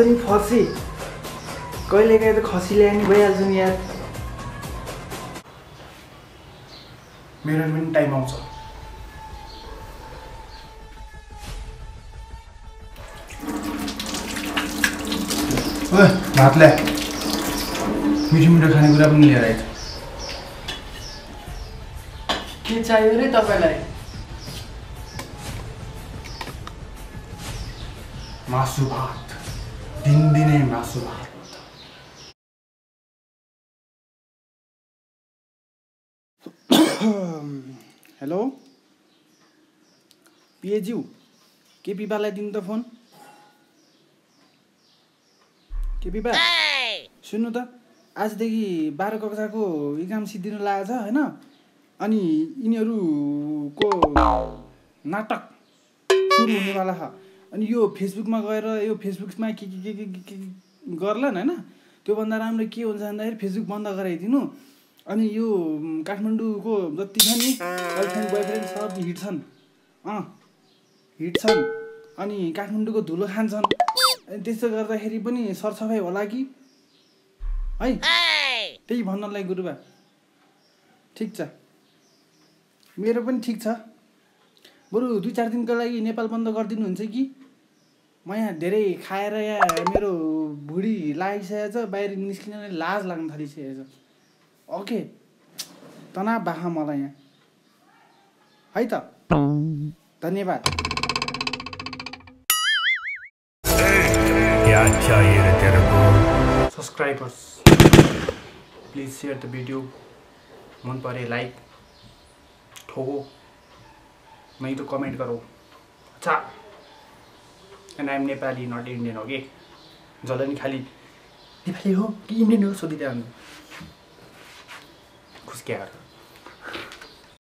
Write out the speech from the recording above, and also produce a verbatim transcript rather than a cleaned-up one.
नि फर्सी कहिलेकाहीँ त खसी ल्याए नि भइहाल्छ नि यार मेरो पनि टाइम आउँछ ओए भात ल्या मिठो मिठो खानेकुरा पनि लिएर आइज के चाहियो रे तपाईलाई मासु भात दिनदिनै मासु भात हेलो पिएज्यू के पिपालाई दिनु त फोन के पिपा सुन्नु त आजदेखि बाह्र कक्षाको इक्जाम सिद्धिनु लागेको छ हैन अनि यिनीहरूको नाटक सुरु हुनेवाला छ अनि यो फेसबुकमा गएर यो फेसबुकमा के के के के गर्लान् हैन त्योभन्दा राम्रो के हुन्छ भन्दाखेरि फेसबुक बन्द गराइदिनु अनि यो काठमाडौँको जति छ नि गर्लफ्रेन्ड बोयफ्रेन्ड सब हिट छन् अँ हिट छन् अनि काठमाडौँको धुलो खान्छन् अनि त्यसो गर्दाखेरि पनि सरसफाइ होला कि है त्यही भन्नलाई गुरुबा ठिक छ मेरो पनि ठिक छ बरु दुई चार दिनको लागि नेपाल बन्द गरिदिनुहुन्छ कि म यहाँ धेरै खाएर यहाँ मेरो भुडी लागिसकेको छ बाहिर निस्किन लाज लाग्न थालिसकेको छ ओके तनाव बाहा मलाई यहाँ है त धन्यवाद क्या चाहिए रे तेरे को subscribers please share the video मन परे लाइक ठोको नहीं तो कमेंट करो अच्छा and I am Nepali not Indian okay जसले नि खाली नेपाली हो कि इंडियन हो सोधिरहनु खुस्क्याएर